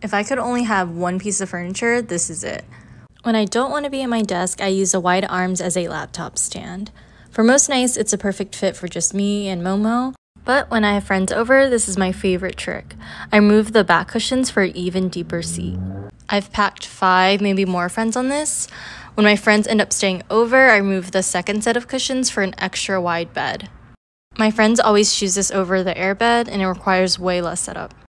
If I could only have one piece of furniture, this is it. When I don't want to be at my desk, I use the wide arms as a laptop stand. For most nights, it's a perfect fit for just me and Momo. But when I have friends over, this is my favorite trick. I remove the back cushions for an even deeper seat. I've packed 5, maybe more friends on this. When my friends end up staying over, I remove the second set of cushions for an extra wide bed. My friends always choose this over the airbed, and it requires way less setup.